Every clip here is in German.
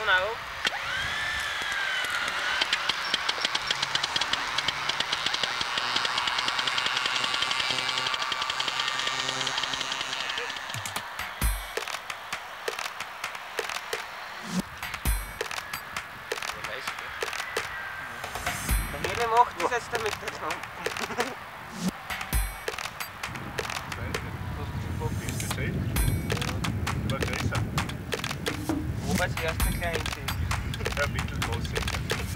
Ton auch. Jeder macht das jetzt damit der Ton. Wo als erster klein ist. Ja, mittelgroß sicher.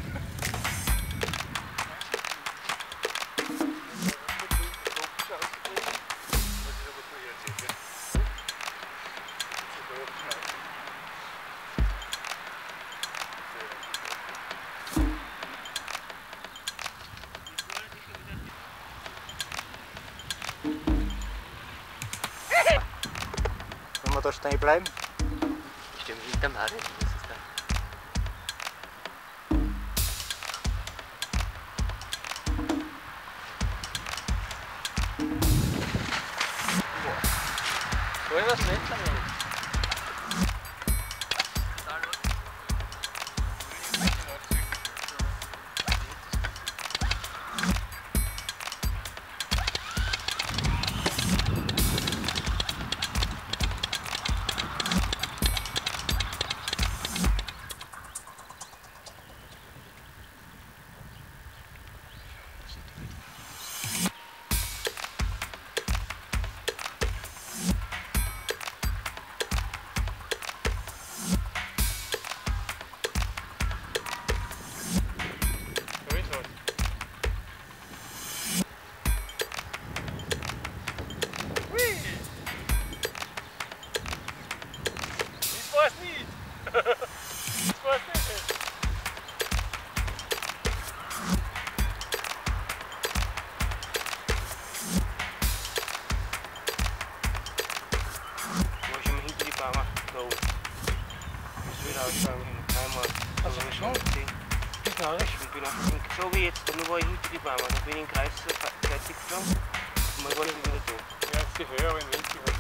Wenn wir da stehen bleiben? Stimmt, hinterm Harry. Das ist da. Soll ich was nicht sagen? Das war's nicht! Das war's nicht! Wo ist schon hinter die Bauern? Da oben. Das wird ausgegangen. Einmal. Also schon? Ich bin auch so wie jetzt, nur war ich hinter die Bauern. Da bin ich im Kreis fertig geflogen und man war schon wieder da. Ja, die höheren Winkel.